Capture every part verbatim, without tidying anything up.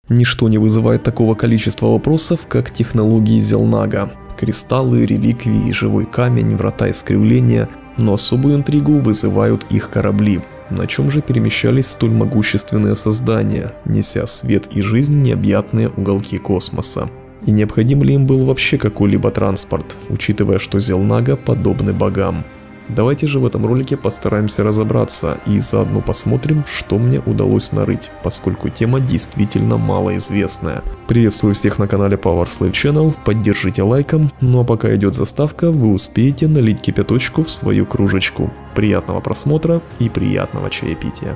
Ничто не вызывает такого количества вопросов, как технологии Зелнага. Кристаллы, реликвии, живой камень, врата искривления, но особую интригу вызывают их корабли. На чем же перемещались столь могущественные создания, неся свет и жизнь в необъятные уголки космоса? И необходим ли им был вообще какой-либо транспорт, учитывая, что Зелнага подобны богам? Давайте же в этом ролике постараемся разобраться и заодно посмотрим, что мне удалось нарыть, поскольку тема действительно малоизвестная. Приветствую всех на канале Power Slave Channel, поддержите лайком, ну а пока идет заставка, вы успеете налить кипяточку в свою кружечку. Приятного просмотра и приятного чаепития.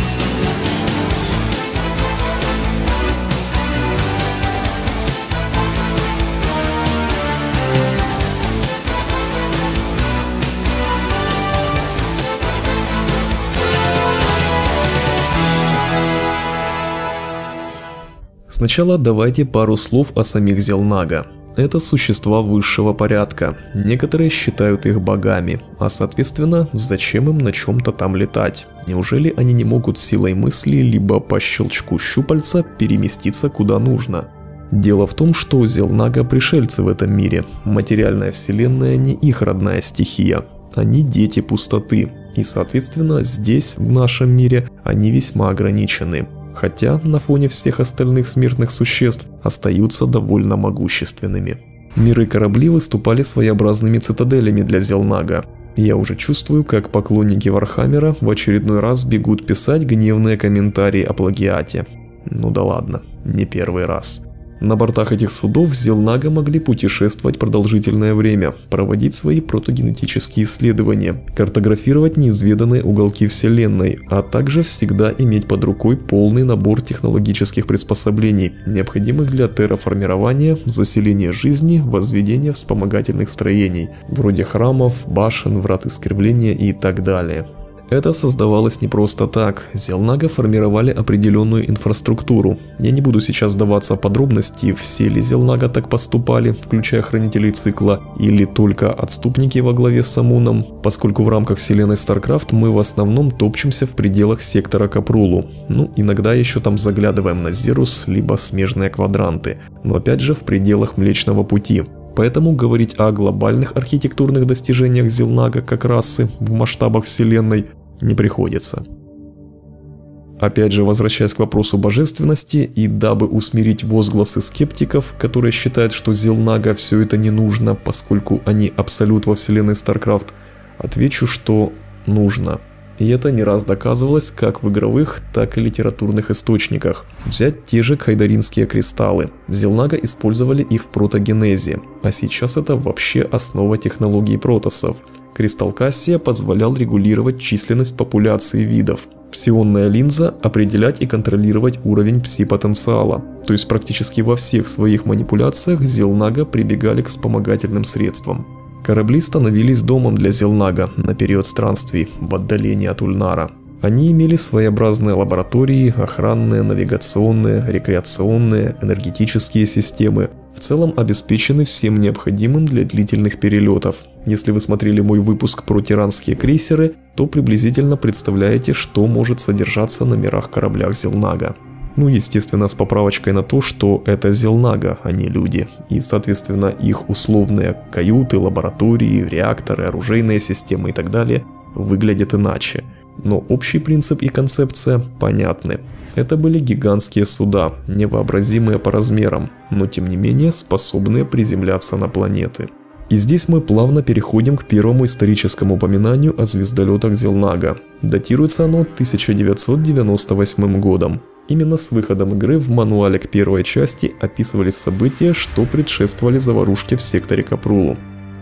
Сначала давайте пару слов о самих Зелнага. Это существа высшего порядка, некоторые считают их богами, а соответственно, зачем им на чем-то там летать? Неужели они не могут силой мысли, либо по щелчку щупальца переместиться куда нужно? Дело в том, что у Зелнага пришельцы в этом мире, материальная вселенная не их родная стихия, они дети пустоты, и соответственно здесь, в нашем мире, они весьма ограничены. Хотя на фоне всех остальных смертных существ остаются довольно могущественными. Миры и корабли выступали своеобразными цитаделями для Зелнага. Я уже чувствую, как поклонники Вархаммера в очередной раз бегут писать гневные комментарии о плагиате. Ну да ладно, не первый раз. На бортах этих судов Зелнага могли путешествовать продолжительное время, проводить свои протогенетические исследования, картографировать неизведанные уголки Вселенной, а также всегда иметь под рукой полный набор технологических приспособлений, необходимых для терраформирования, заселения жизни, возведения вспомогательных строений, вроде храмов, башен, врат искривления и так далее. Это создавалось не просто так. Зелнага формировали определенную инфраструктуру. Я не буду сейчас вдаваться в подробности, все ли Зелнага так поступали, включая хранителей цикла, или только отступники во главе с Амуном, поскольку в рамках вселенной StarCraft мы в основном топчемся в пределах сектора Капрулу. Ну, иногда еще там заглядываем на Зерус, либо смежные квадранты, но опять же в пределах Млечного Пути. Поэтому говорить о глобальных архитектурных достижениях Зелнага как расы в масштабах вселенной не приходится. Опять же, возвращаясь к вопросу божественности, и дабы усмирить возгласы скептиков, которые считают, что Зелнага все это не нужно, поскольку они абсолют во вселенной StarCraft, отвечу, что нужно. И это не раз доказывалось как в игровых, так и литературных источниках. Взять те же кайдаринские кристаллы. Зелнага использовали их в протогенезе, а сейчас это вообще основа технологий протоссов. Кристалл Кассия позволял регулировать численность популяции видов. Псионная линза – определять и контролировать уровень пси-потенциала. То есть практически во всех своих манипуляциях Зелнага прибегали к вспомогательным средствам. Корабли становились домом для Зелнага на период странствий в отдалении от Ульнара. Они имели своеобразные лаборатории, охранные, навигационные, рекреационные, энергетические системы, в целом обеспечены всем необходимым для длительных перелетов. Если вы смотрели мой выпуск про тиранские крейсеры, то приблизительно представляете, что может содержаться на мирах-кораблях Зелнага. Ну, естественно, с поправочкой на то, что это Зелнага, а не люди. И, соответственно, их условные каюты, лаборатории, реакторы, оружейные системы и так далее выглядят иначе. Но общий принцип и концепция понятны. Это были гигантские суда, невообразимые по размерам, но тем не менее способные приземляться на планеты. И здесь мы плавно переходим к первому историческому упоминанию о звездолетах Зелнага. Датируется оно тысяча девятьсот девяносто восьмым годом. Именно с выходом игры в мануале к первой части описывались события, что предшествовали заварушке в секторе Капрулу.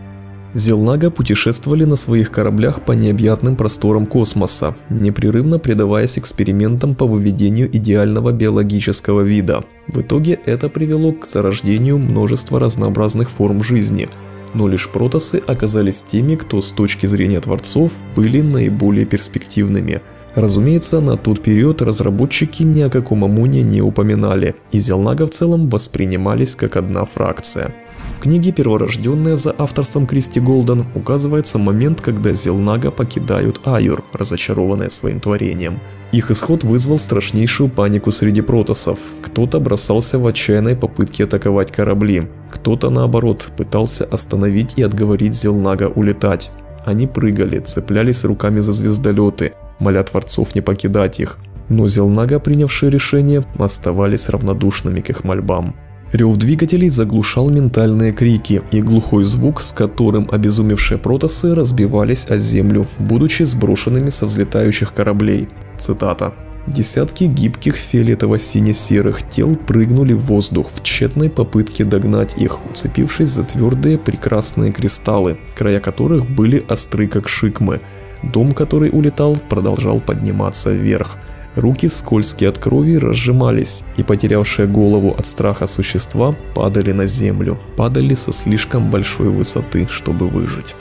Зелнага путешествовали на своих кораблях по необъятным просторам космоса, непрерывно предаваясь экспериментам по выведению идеального биологического вида. В итоге это привело к зарождению множества разнообразных форм жизни, но лишь протоссы оказались теми, кто с точки зрения творцов были наиболее перспективными. Разумеется, на тот период разработчики ни о каком Амуне не упоминали, и Зелнага в целом воспринимались как одна фракция. В книге «Перворожденная» за авторством Кристи Голден указывается момент, когда Зелнага покидают Аюр, разочарованные своим творением. Их исход вызвал страшнейшую панику среди протоссов. Кто-то бросался в отчаянной попытке атаковать корабли, кто-то наоборот пытался остановить и отговорить Зелнага улетать. Они прыгали, цеплялись руками за звездолеты, моля творцов не покидать их. Но Зелнага, принявшие решение, оставались равнодушными к их мольбам. Рев двигателей заглушал ментальные крики и глухой звук, с которым обезумевшие протоссы разбивались о землю, будучи сброшенными со взлетающих кораблей. Цитата. «Десятки гибких фиолетово-сине-серых тел прыгнули в воздух в тщетной попытке догнать их, уцепившись за твердые прекрасные кристаллы, края которых были остры как шикмы. Дом, который улетал, продолжал подниматься вверх. Руки, скользкие от крови, разжимались, и потерявшие голову от страха существа падали на землю, падали со слишком большой высоты, чтобы выжить».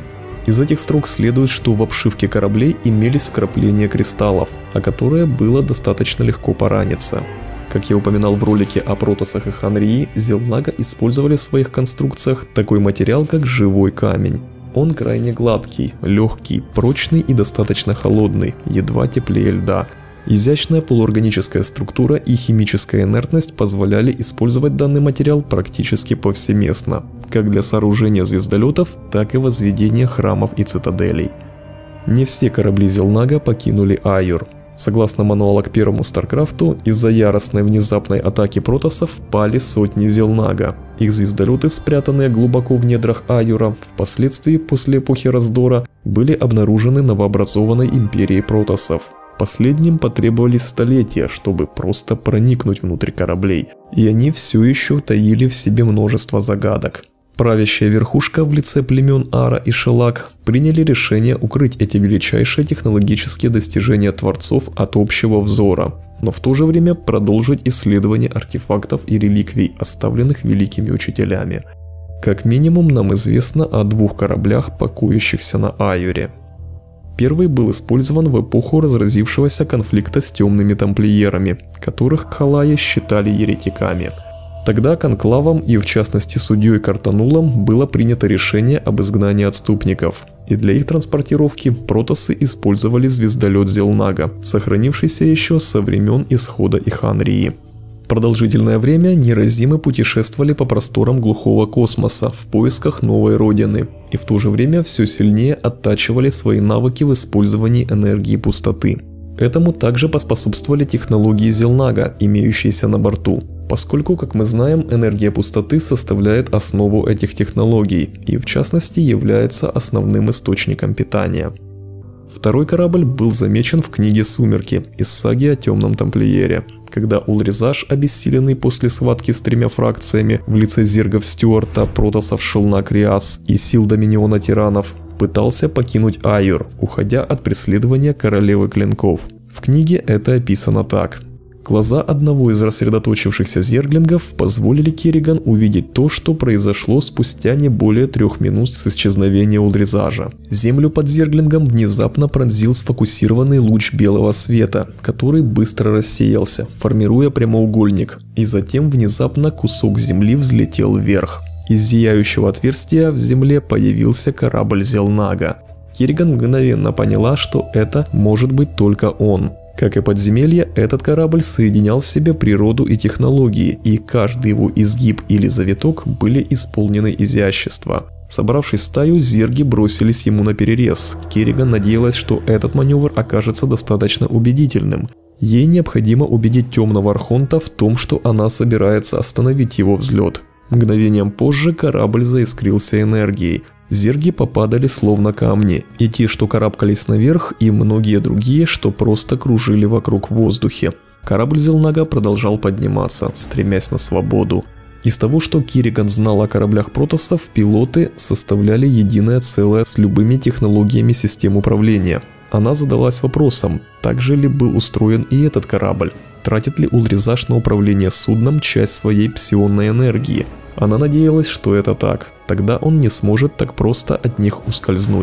Из этих строк следует, что в обшивке кораблей имелись вкрапления кристаллов, о которые было достаточно легко пораниться. Как я упоминал в ролике о протоссах и Ханрии, Зелнага использовали в своих конструкциях такой материал, как живой камень. Он крайне гладкий, легкий, прочный и достаточно холодный, едва теплее льда. Изящная полуорганическая структура и химическая инертность позволяли использовать данный материал практически повсеместно, как для сооружения звездолетов, так и возведения храмов и цитаделей. Не все корабли Зелнага покинули Аюр. Согласно мануалу к первому Старкрафту, из-за яростной внезапной атаки протоссов пали сотни Зелнага. Их звездолеты, спрятанные глубоко в недрах Аюра, впоследствии после эпохи раздора, были обнаружены новообразованной империей протоссов. Последним потребовались столетия, чтобы просто проникнуть внутрь кораблей, и они все еще таили в себе множество загадок. Правящая верхушка в лице племен Ара и Шелак приняли решение укрыть эти величайшие технологические достижения творцов от общего взора, но в то же время продолжить исследование артефактов и реликвий, оставленных великими учителями. Как минимум нам известно о двух кораблях, покоящихся на Аюре. Первый был использован в эпоху разразившегося конфликта с темными тамплиерами, которых кхалаи считали еретиками. Тогда конклавом и в частности судьей Картанулом было принято решение об изгнании отступников, и для их транспортировки протоссы использовали звездолет Зелнага, сохранившийся еще со времен исхода Иханрии. Продолжительное время неразимы путешествовали по просторам глухого космоса в поисках новой родины, и в то же время все сильнее оттачивали свои навыки в использовании энергии пустоты. Этому также поспособствовали технологии Зелнага, имеющиеся на борту, поскольку, как мы знаем, энергия пустоты составляет основу этих технологий и, в частности, является основным источником питания. Второй корабль был замечен в книге «Сумерки» из саги о Темном Тамплиере, когда Улризаш, обессиленный после схватки с тремя фракциями в лице зергов Стюарта, протоссов Шелнак Риас и сил Доминиона Тиранов, пытался покинуть Аюр, уходя от преследования королевы клинков. В книге это описано так. Глаза одного из рассредоточившихся зерглингов позволили Керриган увидеть то, что произошло спустя не более трех минут с исчезновения Улризажа. Землю под зерглингом внезапно пронзил сфокусированный луч белого света, который быстро рассеялся, формируя прямоугольник, и затем внезапно кусок земли взлетел вверх. Из зияющего отверстия в земле появился корабль Зелнага. Керриган мгновенно поняла, что это может быть только он. Как и подземелье, этот корабль соединял в себе природу и технологии, и каждый его изгиб или завиток были исполнены изящества. Собравшись в стаю, зерги бросились ему на перерез. Керриган надеялась, что этот маневр окажется достаточно убедительным. Ей необходимо убедить Темного Архонта в том, что она собирается остановить его взлет. Мгновением позже корабль заискрился энергией. Зерги попадали словно камни, и те, что карабкались наверх, и многие другие, что просто кружили вокруг в воздухе. Корабль Зелнага продолжал подниматься, стремясь на свободу. Из того, что Керриган знал о кораблях протоссов, пилоты составляли единое целое с любыми технологиями систем управления. Она задалась вопросом, так же ли был устроен и этот корабль. Тратит ли Улризаш на управление судном часть своей псионной энергии? Она надеялась, что это так, тогда он не сможет так просто от них ускользнуть.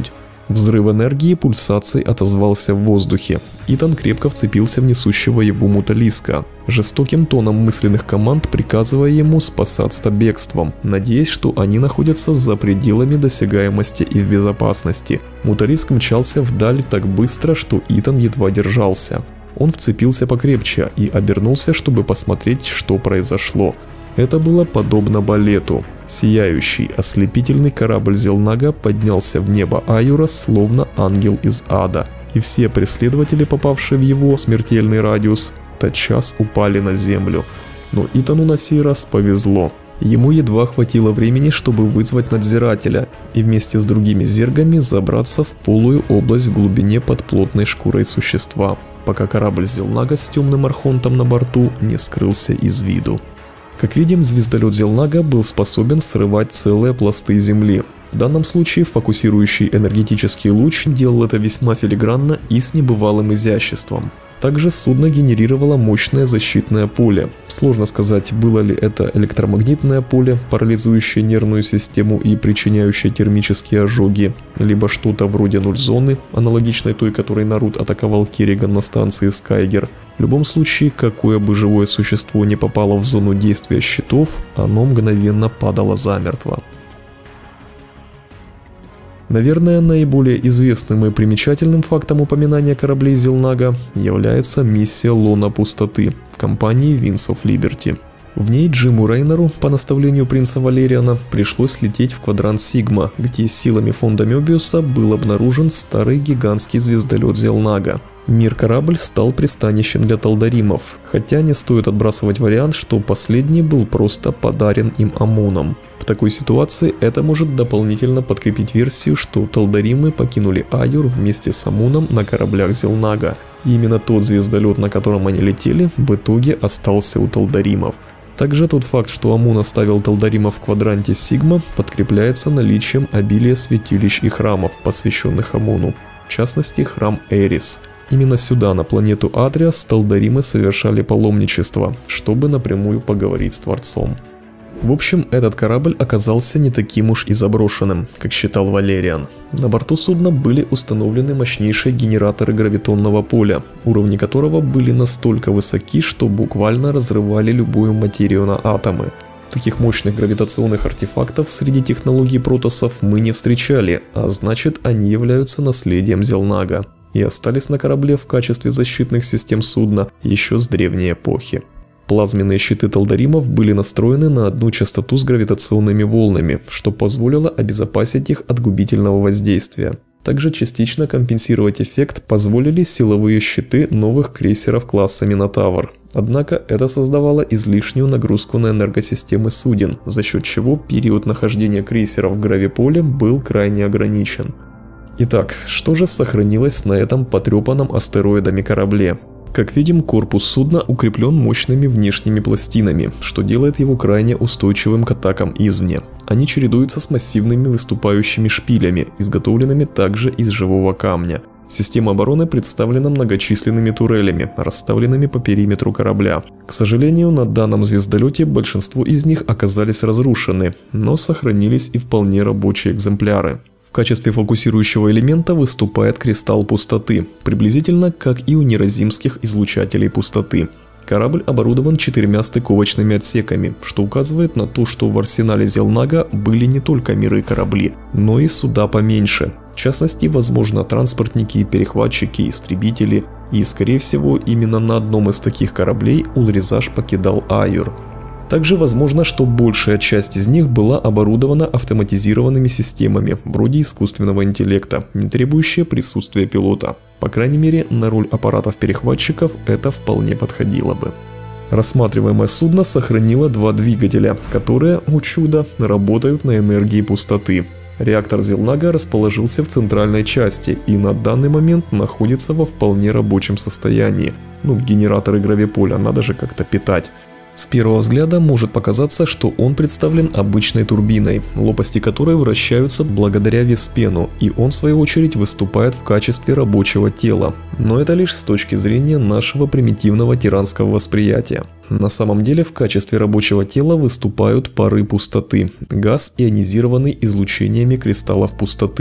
Взрыв энергии пульсацией отозвался в воздухе. Итан крепко вцепился в несущего его Муталиска, жестоким тоном мысленных команд приказывая ему спасаться бегством, надеясь, что они находятся за пределами досягаемости и в безопасности. Муталиск мчался вдаль так быстро, что Итан едва держался. Он вцепился покрепче и обернулся, чтобы посмотреть, что произошло. Это было подобно балету. Сияющий, ослепительный корабль Зелнага поднялся в небо Аюра, словно ангел из ада, и все преследователи, попавшие в его смертельный радиус, тотчас упали на землю. Но Итану на сей раз повезло. Ему едва хватило времени, чтобы вызвать надзирателя и вместе с другими зергами забраться в полую область в глубине под плотной шкурой существа, пока корабль Зелнага с темным архонтом на борту не скрылся из виду. Как видим, звездолет Зелнага был способен срывать целые пласты земли. В данном случае фокусирующий энергетический луч делал это весьма филигранно и с небывалым изяществом. Также судно генерировало мощное защитное поле. Сложно сказать, было ли это электромагнитное поле, парализующее нервную систему и причиняющее термические ожоги, либо что-то вроде ноль-зоны, аналогичной той, которой Нарут атаковал Керриган на станции Скайгер. В любом случае, какое бы живое существо не попало в зону действия щитов, оно мгновенно падало замертво. Наверное, наиболее известным и примечательным фактом упоминания кораблей Зелнага является миссия Лона Пустоты в компании Wings of Liberty. В ней Джиму Рейнеру, по наставлению принца Валериана, пришлось лететь в квадрант Сигма, где силами фонда Мёбиуса был обнаружен старый гигантский звездолет Зелнага. Мир-корабль стал пристанищем для талдаримов, хотя не стоит отбрасывать вариант, что последний был просто подарен им Амуном. В такой ситуации это может дополнительно подкрепить версию, что талдаримы покинули Аюр вместе с Амуном на кораблях Зелнага, и именно тот звездолет, на котором они летели, в итоге остался у талдаримов. Также тот факт, что Амун оставил талдаримов в квадранте Сигма, подкрепляется наличием обилия святилищ и храмов, посвященных Амуну, в частности храм Эрис. Именно сюда, на планету Атриас, талдаримы совершали паломничество, чтобы напрямую поговорить с Творцом. В общем, этот корабль оказался не таким уж и заброшенным, как считал Валериан. На борту судна были установлены мощнейшие генераторы гравитонного поля, уровни которого были настолько высоки, что буквально разрывали любую материю на атомы. Таких мощных гравитационных артефактов среди технологий протоссов мы не встречали, а значит, они являются наследием Зелнага и остались на корабле в качестве защитных систем судна еще с древней эпохи. Плазменные щиты талдаримов были настроены на одну частоту с гравитационными волнами, что позволило обезопасить их от губительного воздействия. Также частично компенсировать эффект позволили силовые щиты новых крейсеров класса Минотавр. Однако это создавало излишнюю нагрузку на энергосистемы суден, за счет чего период нахождения крейсеров в гравиполе был крайне ограничен. Итак, что же сохранилось на этом потрепанном астероидами корабле? Как видим, корпус судна укреплен мощными внешними пластинами, что делает его крайне устойчивым к атакам извне. Они чередуются с массивными выступающими шпилями, изготовленными также из живого камня. Система обороны представлена многочисленными турелями, расставленными по периметру корабля. К сожалению, на данном звездолете большинство из них оказались разрушены, но сохранились и вполне рабочие экземпляры. В качестве фокусирующего элемента выступает кристалл пустоты, приблизительно как и у неразимских излучателей пустоты. Корабль оборудован четырьмя стыковочными отсеками, что указывает на то, что в арсенале Зелнага были не только миры-корабли, но и суда поменьше. В частности, возможно, транспортники, перехватчики, истребители, и, скорее всего, именно на одном из таких кораблей Улризаш покидал Аюр. Также возможно, что большая часть из них была оборудована автоматизированными системами, вроде искусственного интеллекта, не требующие присутствия пилота. По крайней мере, на роль аппаратов-перехватчиков это вполне подходило бы. Рассматриваемое судно сохранило два двигателя, которые, о чудо, работают на энергии пустоты. Реактор Зелнага расположился в центральной части и на данный момент находится во вполне рабочем состоянии. Ну, генераторы гравиполя надо же как-то питать. С первого взгляда может показаться, что он представлен обычной турбиной, лопасти которой вращаются благодаря веспену, и он в свою очередь выступает в качестве рабочего тела. Но это лишь с точки зрения нашего примитивного тиранского восприятия. На самом деле в качестве рабочего тела выступают пары пустоты, газ, ионизированный излучениями кристаллов пустоты.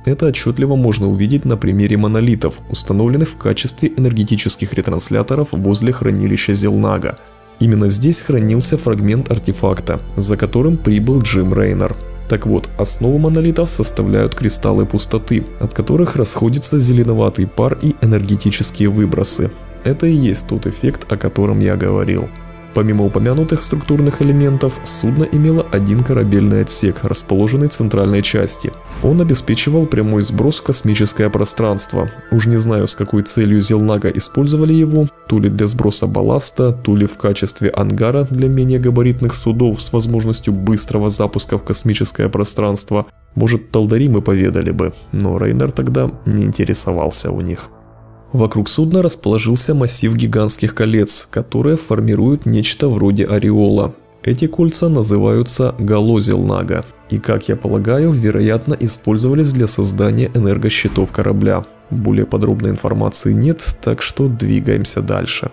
Это отчетливо можно увидеть на примере монолитов, установленных в качестве энергетических ретрансляторов возле хранилища Зелнага. Именно здесь хранился фрагмент артефакта, за которым прибыл Джим Рейнер. Так вот, основу монолитов составляют кристаллы пустоты, от которых расходится зеленоватый пар и энергетические выбросы. Это и есть тот эффект, о котором я говорил. Помимо упомянутых структурных элементов, судно имело один корабельный отсек, расположенный в центральной части. Он обеспечивал прямой сброс в космическое пространство. Уж не знаю, с какой целью Зелнага использовали его, то ли для сброса балласта, то ли в качестве ангара для менее габаритных судов с возможностью быстрого запуска в космическое пространство. Может, Талдарим и поведали бы, но Рейнер тогда не интересовался у них. Вокруг судна расположился массив гигантских колец, которые формируют нечто вроде ореола. Эти кольца называются гало Зелнага и, как я полагаю, вероятно использовались для создания энергощитов корабля. Более подробной информации нет, так что двигаемся дальше.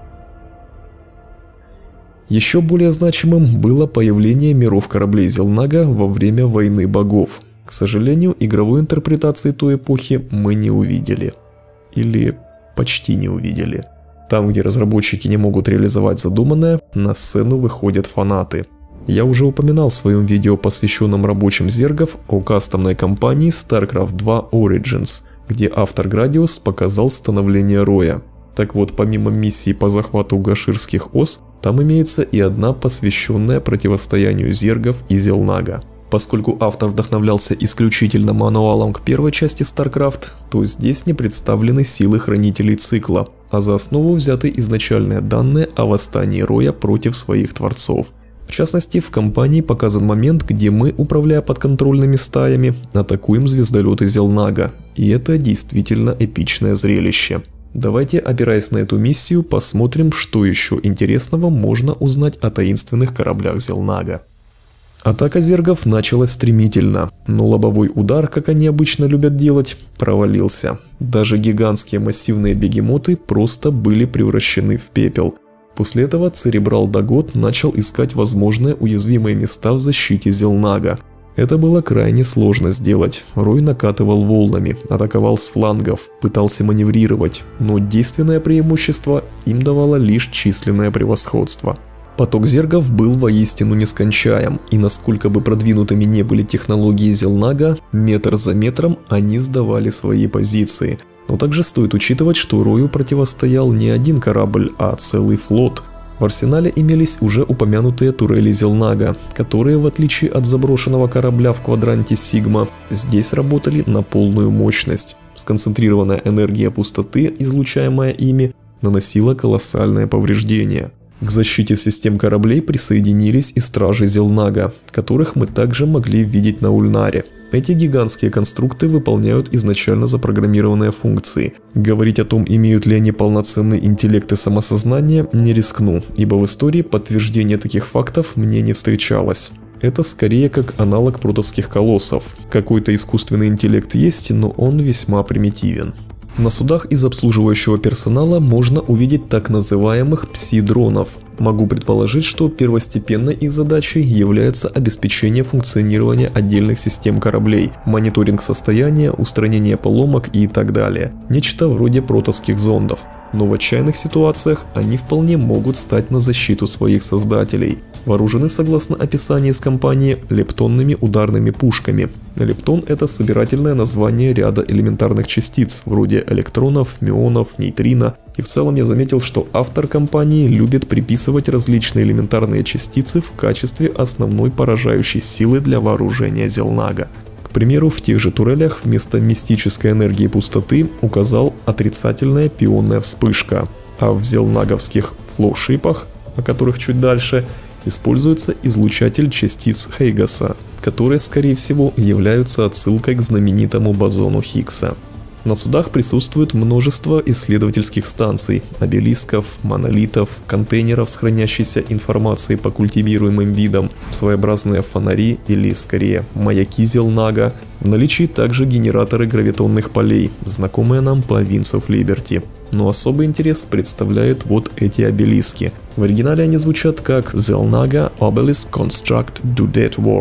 Еще более значимым было появление миров кораблей Зелнага во время Войны Богов. К сожалению, игровой интерпретации той эпохи мы не увидели. Или почти не увидели. Там, где разработчики не могут реализовать задуманное, на сцену выходят фанаты. Я уже упоминал в своем видео, посвященном рабочим зергов, о кастомной кампании StarCraft два Origins, где автор Градиус показал становление Роя. Так вот, помимо миссии по захвату гаширских ос, там имеется и одна, посвященная противостоянию зергов и Зелнага. Поскольку автор вдохновлялся исключительно мануалом к первой части StarCraft, то здесь не представлены силы хранителей цикла, а за основу взяты изначальные данные о восстании Роя против своих творцов. В частности, в кампании показан момент, где мы, управляя подконтрольными стаями, атакуем звездолеты Зелнага, и это действительно эпичное зрелище. Давайте, опираясь на эту миссию, посмотрим, что еще интересного можно узнать о таинственных кораблях Зелнага. Атака зергов началась стремительно, но лобовой удар, как они обычно любят делать, провалился. Даже гигантские массивные бегемоты просто были превращены в пепел. После этого Церебрал Дагот начал искать возможные уязвимые места в защите Зелнага. Это было крайне сложно сделать. Рой накатывал волнами, атаковал с флангов, пытался маневрировать, но действенное преимущество им давало лишь численное превосходство. Поток зергов был воистину нескончаем, и насколько бы продвинутыми не были технологии Зелнага, метр за метром они сдавали свои позиции. Но также стоит учитывать, что Рою противостоял не один корабль, а целый флот. В арсенале имелись уже упомянутые турели Зелнага, которые, в отличие от заброшенного корабля в квадранте Сигма, здесь работали на полную мощность. Сконцентрированная энергия пустоты, излучаемая ими, наносила колоссальное повреждение. К защите систем кораблей присоединились и стражи Зелнага, которых мы также могли видеть на Ульнаре. Эти гигантские конструкты выполняют изначально запрограммированные функции. Говорить о том, имеют ли они полноценный интеллект и самосознание, не рискну, ибо в истории подтверждения таких фактов мне не встречалось. Это скорее как аналог протосских колоссов. Какой-то искусственный интеллект есть, но он весьма примитивен. На судах из обслуживающего персонала можно увидеть так называемых пси-дронов. Могу предположить, что первостепенной их задачей является обеспечение функционирования отдельных систем кораблей, мониторинг состояния, устранение поломок и так далее. Нечто вроде протосских зондов. Но в отчаянных ситуациях они вполне могут стать на защиту своих создателей. Вооружены, согласно описанию из компании, лептонными ударными пушками. Лептон – это собирательное название ряда элементарных частиц, вроде электронов, мюонов, нейтрино. И в целом я заметил, что автор компании любит приписывать различные элементарные частицы в качестве основной поражающей силы для вооружения Зелнага. К примеру, в тех же турелях вместо мистической энергии пустоты указал отрицательная пионная вспышка, а в зелнаговских флоушипах, о которых чуть дальше, используется излучатель частиц Хейгаса, которые, скорее всего, являются отсылкой к знаменитому бозону Хиггса. На судах присутствует множество исследовательских станций, обелисков, монолитов, контейнеров с хранящейся информацией по культивируемым видам, своеобразные фонари или, скорее, маяки Зелнага. В наличии также генераторы гравитонных полей, знакомые нам по Wings of Liberty. Но особый интерес представляют вот эти обелиски. В оригинале они звучат как Zelnaga Obelisk Construct Do That Work.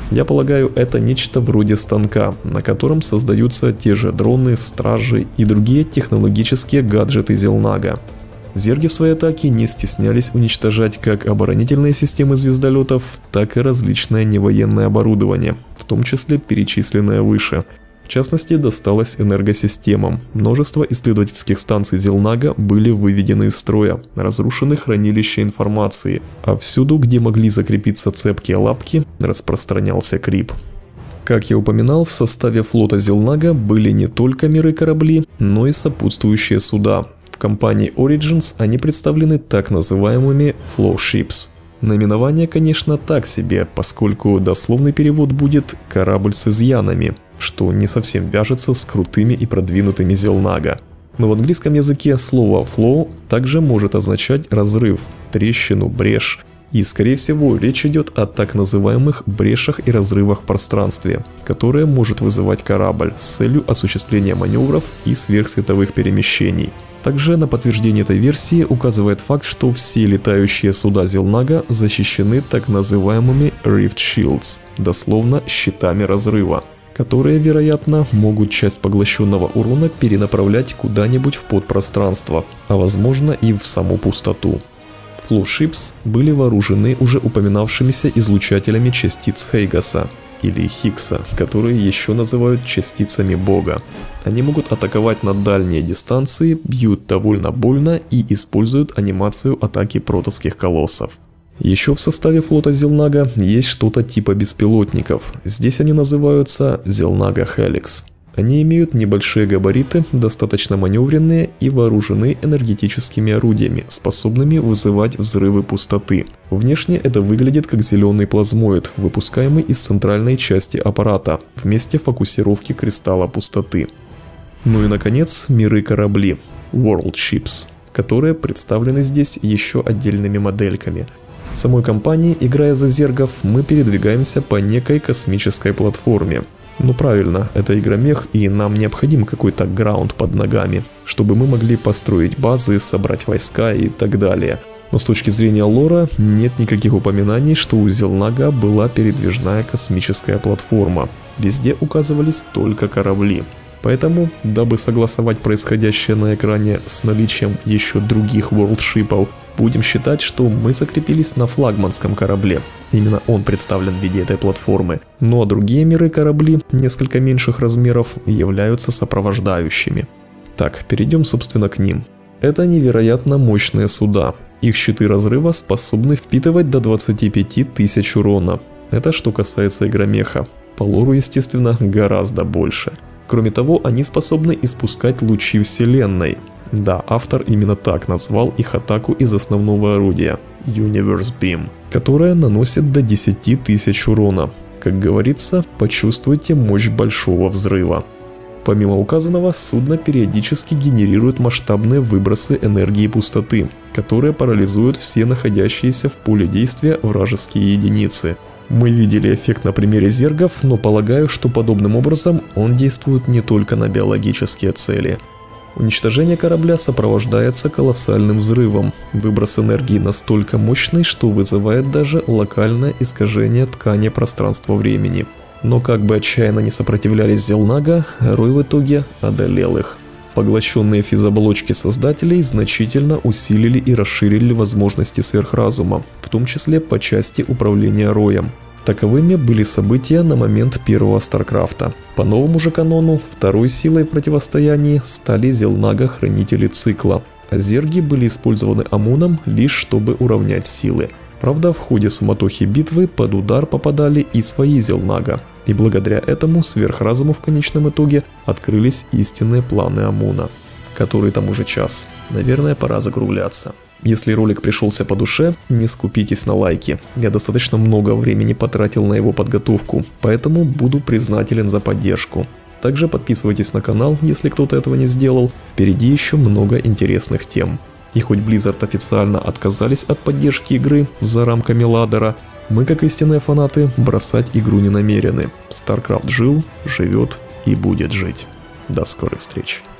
Я полагаю, это нечто вроде станка, на котором создаются те же дроны, стражи и другие технологические гаджеты Зелнага. Зерги в своей атаке не стеснялись уничтожать как оборонительные системы звездолетов, так и различное невоенное оборудование, в том числе перечисленное выше. В частности, досталось энергосистемам. Множество исследовательских станций Зелнага были выведены из строя, разрушены хранилища информации, а всюду, где могли закрепиться цепкие лапки, распространялся крип. Как я упоминал, в составе флота Зелнага были не только миры-корабли, но и сопутствующие суда. В компании Origins они представлены так называемыми Flow Ships. Наименование, конечно, так себе, поскольку дословный перевод будет «корабль с изъянами», что не совсем вяжется с крутыми и продвинутыми Зелнага. Но в английском языке слово «flow» также может означать разрыв, трещину, брешь. И, скорее всего, речь идет о так называемых брешах и разрывах в пространстве, которые может вызывать корабль с целью осуществления маневров и сверхсветовых перемещений. Также на подтверждение этой версии указывает факт, что все летающие суда Зелнага защищены так называемыми Rift Shields, дословно щитами разрыва, которые, вероятно, могут часть поглощенного урона перенаправлять куда-нибудь в подпространство, а возможно и в саму пустоту. Flow Ships были вооружены уже упоминавшимися излучателями частиц Хейгаса, или Хиггса, которые еще называют частицами Бога. Они могут атаковать на дальние дистанции, бьют довольно больно и используют анимацию атаки протосских колоссов. Еще в составе флота Зелнага есть что-то типа беспилотников. Здесь они называются Зелнага Helix. Они имеют небольшие габариты, достаточно маневренные и вооружены энергетическими орудиями, способными вызывать взрывы пустоты. Внешне это выглядит как зеленый плазмоид, выпускаемый из центральной части аппарата, в месте фокусировки кристалла пустоты. Ну и наконец, миры-корабли, World Ships, которые представлены здесь еще отдельными модельками. В самой компании, играя за зергов, мы передвигаемся по некой космической платформе. Ну правильно, это игромех, и нам необходим какой-то граунд под ногами, чтобы мы могли построить базы, собрать войска и так далее. Но с точки зрения лора нет никаких упоминаний, что у Зелнага была передвижная космическая платформа. Везде указывались только корабли. Поэтому, дабы согласовать происходящее на экране с наличием еще других ворлдшипов, будем считать, что мы закрепились на флагманском корабле. Именно он представлен в виде этой платформы. Ну а другие миры-корабли, несколько меньших размеров, являются сопровождающими. Так, перейдем собственно к ним. Это невероятно мощные суда. Их щиты разрыва способны впитывать до двадцати пяти тысяч урона. Это что касается игромеха. По лору, естественно, гораздо больше. Кроме того, они способны испускать лучи вселенной. Да, автор именно так назвал их атаку из основного орудия – Universe Beam, которая наносит до десяти тысяч урона. Как говорится, почувствуйте мощь большого взрыва. Помимо указанного, судно периодически генерирует масштабные выбросы энергии пустоты, которые парализуют все находящиеся в поле действия вражеские единицы. Мы видели эффект на примере зергов, но полагаю, что подобным образом он действует не только на биологические цели. Уничтожение корабля сопровождается колоссальным взрывом. Выброс энергии настолько мощный, что вызывает даже локальное искажение ткани пространства-времени. Но как бы отчаянно не сопротивлялись Зелнага, Рой в итоге одолел их. Поглощенные физоболочки создателей значительно усилили и расширили возможности сверхразума, в том числе по части управления Роем. Таковыми были события на момент первого Старкрафта. По новому же канону, второй силой в противостоянии стали Зелнага Хранители Цикла, а зерги были использованы Амуном лишь чтобы уравнять силы. Правда, в ходе суматохи битвы под удар попадали и свои Зелнага, и благодаря этому сверхразуму в конечном итоге открылись истинные планы Амуна. Который там уже час. Наверное, пора закругляться. Если ролик пришелся по душе, не скупитесь на лайки. Я достаточно много времени потратил на его подготовку, поэтому буду признателен за поддержку. Также подписывайтесь на канал, если кто-то этого не сделал. Впереди еще много интересных тем. И хоть Blizzard официально отказались от поддержки игры за рамками ладдера, мы, как истинные фанаты, бросать игру не намерены. StarCraft жил, живет и будет жить. До скорых встреч.